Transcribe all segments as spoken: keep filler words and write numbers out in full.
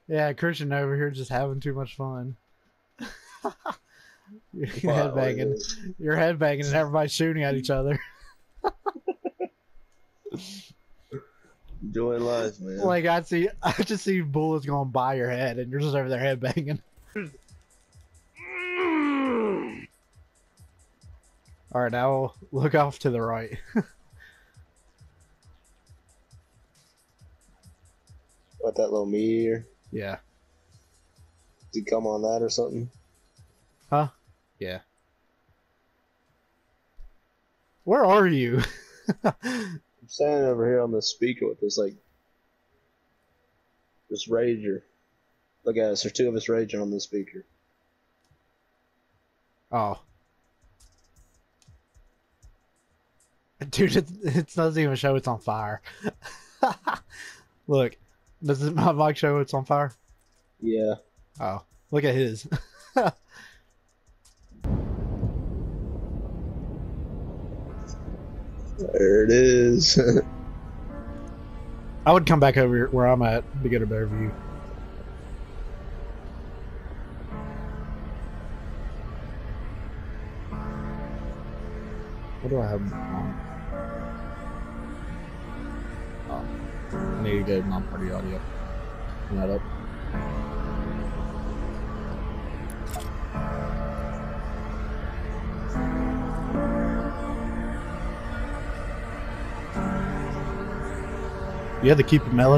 Yeah, Christian over here just having too much fun. You're Wow, headbanging. You're headbanging and everybody's shooting at each other. Enjoying life, man. Like I see, I just see bullets going by your head, and you're just over there headbanging. All right, now look off to the right. What, that little meteor? Yeah. Did he come on that or something? Huh? Yeah. Where are you? I'm standing over here on the speaker with this, like, this rager. Look at us, there's two of us raging on the speaker. Oh. Dude, it, it doesn't even show it's on fire. Look, does my mic show it's on fire? Yeah. Oh, look at his. There it is. I would come back over here where I'm at to get a better view. What do I have on? Oh, I need to get non-party audio. Turn that up. You have to keep it mellow.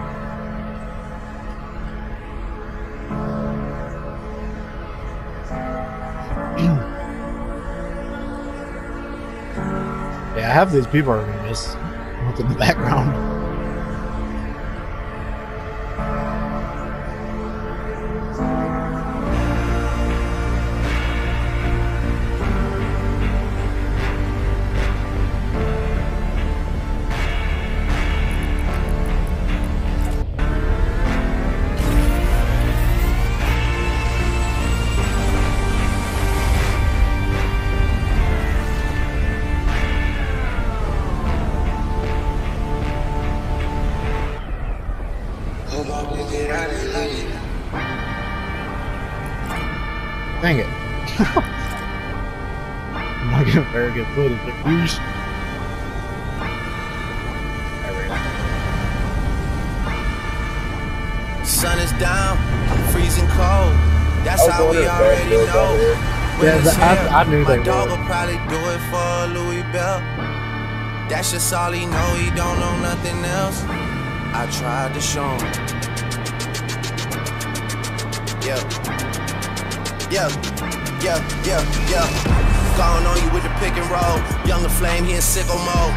Yeah, I have these people are gonna miss what's in the background. Dang it. I'm not getting very good footage, but whoosh. There we go. Sun is down, freezing cold. That's how we already know. Yeah, the, I, I knew My they dog would. will probably do it for Louis Bell. That's just all he know, he don't know nothing else. I tried to show him. Yeah. Yeah, yeah, yeah, yeah. Gone on you with the pick and roll. Younger flame, he in sicko mode.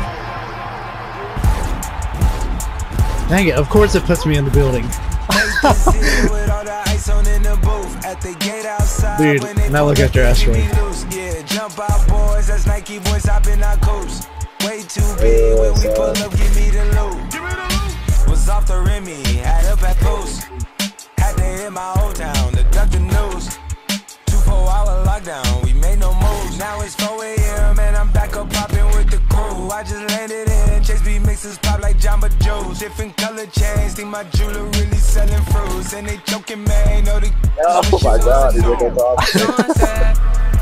Dang it, of course it puts me in the building. Dude, now look at your asteroid. Yeah, jump out boys, that's Nike boys hopping our coast. Way too big when we pull up, give me the loot. Was off the Remy, had up at post. Had to hit my old town to duck the news. Four hour lockdown, we made no moves. Now it's four A M and I'm back up popping with the crew. I just landed in, Chase B mixes pop like Jamba Joe's. Different color chains, think my jeweler really selling fruits. And they joking, man, know the oh my god, he's like a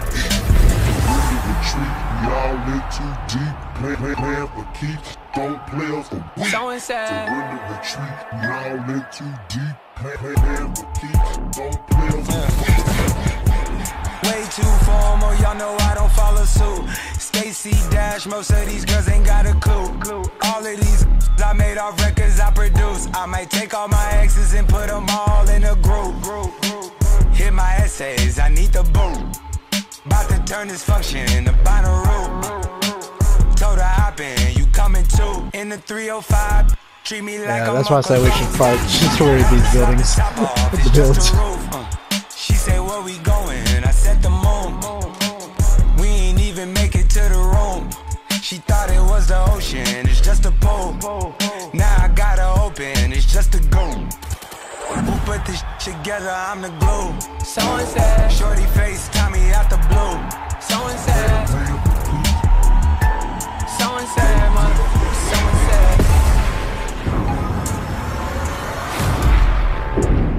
Y'all in too deep, play, play, play for keeps, don't play us for weak. So sad. Surrender retreat, y'all in too deep, play, play, play for keeps, don't play us for weak. Way too formal, y'all know I don't follow suit. Stacy Dash, most of these girls ain't got a clue. All of these I made off records I produce. I might take all my exes and put them all in a group. Hit my essays, I need the boot. About to turn this function into binary. Told her hop in, you coming too. In the three oh five, treat me like Yeah, I'm that's why I say we should fight destroy these buildings. The builds. She said, where we going? I said the moon. We ain't even make it to the room. She thought it was the ocean, it's just a pool. Now I gotta open, it's just a goon. Who put this shit together? I'm the glue. Someone said, shorty face, Tommy out the blue. Someone said, someone said, mother, someone said.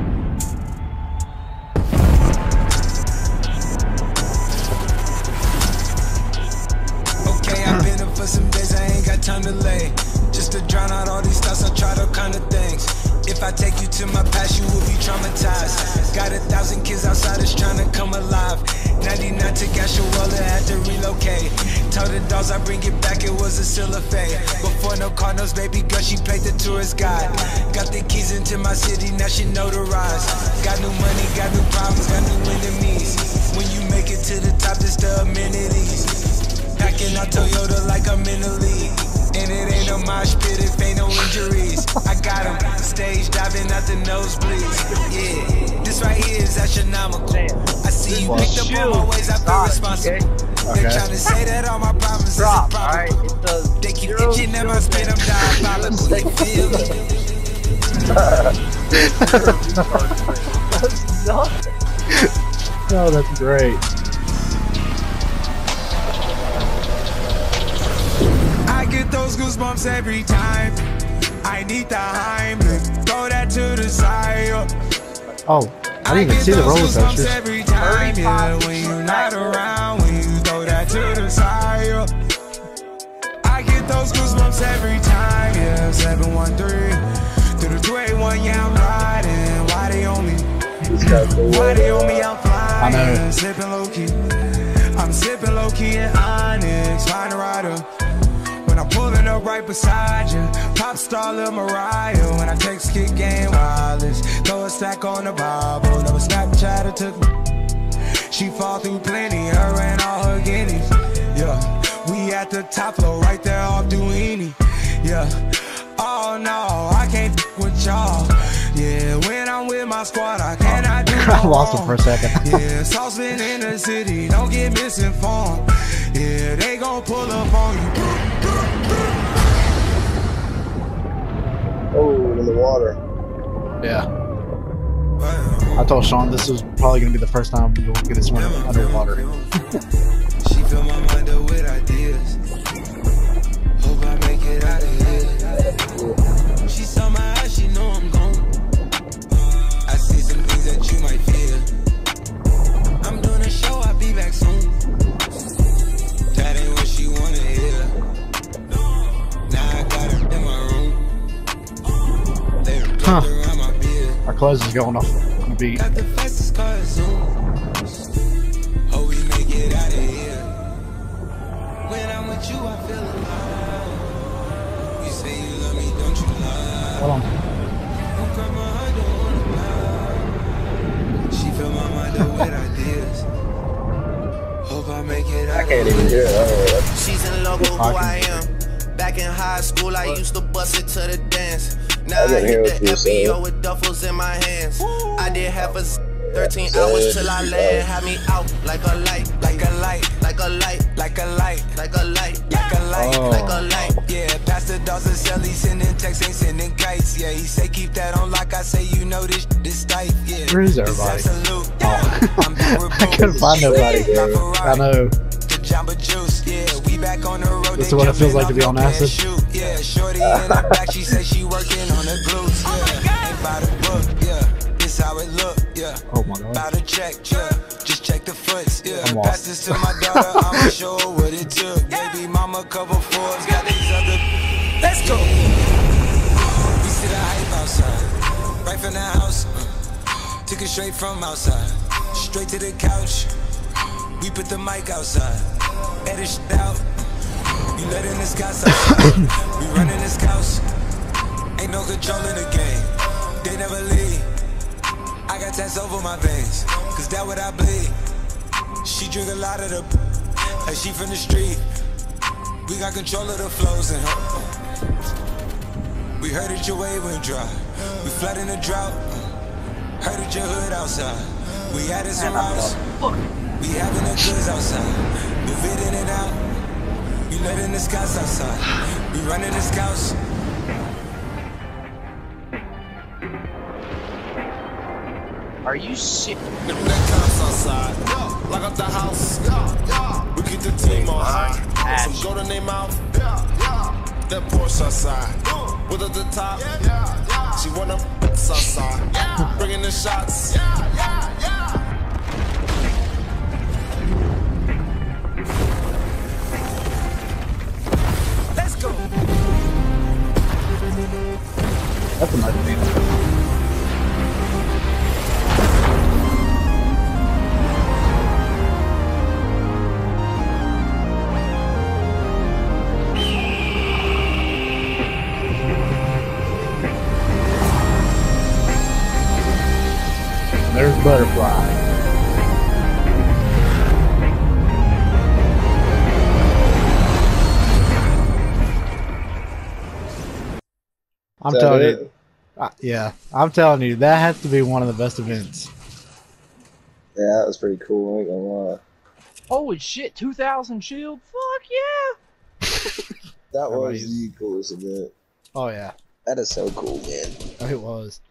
If I take you to my past, you will be traumatized. Got a thousand kids outside us trying to come alive. ninety-nine to Gashuela, had to relocate. Told the dogs I bring it back, it was a cellophane. Before no Cardinals, baby girl, she played the tourist guide. Got the keys into my city, now she notarized. Got new money, got new problems, got new enemies. When you make it to the top, it's the amenities. Packing out Toyota like I'm in the league. And it ain't no mosh pit if ain't no injuries. I got him stage diving out the nosebleeds. Yeah, this right here is astronomical. I see you picked up on my ways, I feel responsible. Okay. They're trying to say that all my problems is a problem. They keep itching at my spit, I'm diabolical. They feel me. Oh, that's great. I get those goosebumps every time. I need the Heimlich. Throw that to the side. Oh, I didn't even see the roller coasters. Every time, yeah, when you're not around, when you throw that to the side. I get those goosebumps every time, yeah. seven one three through the two eight one, yeah, I'm riding. Why they on me? Why they on me? I'm flying. I know. Sipping low key. I'm sipping low key in Onyx. Find a rider. When I'm pulling up right beside you, pop star Lil Mariah. When I text kick game wireless, throw a stack on the Bible. Never Snapchat or took me. She fall through plenty, her and all her guineas. Yeah, we at the top floor, right there off Duini. Yeah, oh no, I can't f with y'all. Yeah, when I'm with my squad, I cannot do no I lost him for a second. Yeah, saucepan in the city, don't get misinformed. Yeah, they gon' pull up on you. Oh, in the water. Yeah. I told Sean this was probably gonna be the first time we'll get this one underwater. She fill my mind up with ideas. Hope I make it out of here. She saw my eyes, she know I'm gone. I see some things that you might fear. I'm doing a show, I'll be back soon. That ain't what she wanna hear. Now I got her in my room. They wrapped Huh. around my beard. Our clothes is going off on the beat. Got the fastest car at Zoom. Hope we make it out of here. When I'm with you, I feel alive. You say you love me, don't you lie? Hold on. Don't cry my heart, don't wanna lie. She fill my mind up with ideas. Hope I make it out I of can't even hear it. She's in love with who I am. Back in high school, I used to bust it to the dance. Now I, didn't hear hit what the you F B O said. with duffels in my hands. I did half a z- thirteen hours till I land. Had me out like a light, like a light, like a light, like a light, like a light, like a light, Oh. like a light. Yeah, Pastor Dawson sell, he sending texts, ain't sending kites. Yeah, he say keep that on lock. I say you know this this tight. Yeah, Where is it's everybody? absolute. Oh. I'm back with I couldn't find nobody. Not Ferrari, I know. the Jamba Juice. Yeah, we back on the road. This is they what it feels jumping like to be off on no acid. parachute. Yeah, shorty in the back, she say she working on the glutes. Yeah, ain't by the book. Yeah, this how it look. Yeah. Oh my god. About to check, yeah. Just check the foots, yeah. I'm lost. Pass this to my daughter, I'ma show her what it took. Baby mama, couple fours, got these other. Let's go. We see the hype outside, right from the house. Uh, took it straight from outside, straight to the couch. We put the mic outside, edit shit out. You let in the scouts outside. We running the scouts. Ain't no control in the game. They never leave. I got tats over my veins, cause that what I bleed. She drink a lot of the like she from the street. We got control of the flows in her. We heard that your wave went dry. We flood in the drought. Heard that your hood outside. We added some routes. We having the goods outside. Move it in and out. We let in the scouts outside. We running the scouts. Are you sick? That comes outside, lock up the house. We keep the team on high. Some gold in their mouth. That Porsche outside, with at the top. She wanna f*** outside, bringing the shots. Let's go. That's a nice thing. There's Butterfly. I'm Is that telling it? you, uh, yeah, I'm telling you, that has to be one of the best events. Yeah, that was pretty cool. I ain't gonna lie. Holy shit, two thousand shield? Fuck yeah! That was Everybody's- the coolest event. Oh yeah, That is so cool, man. it was.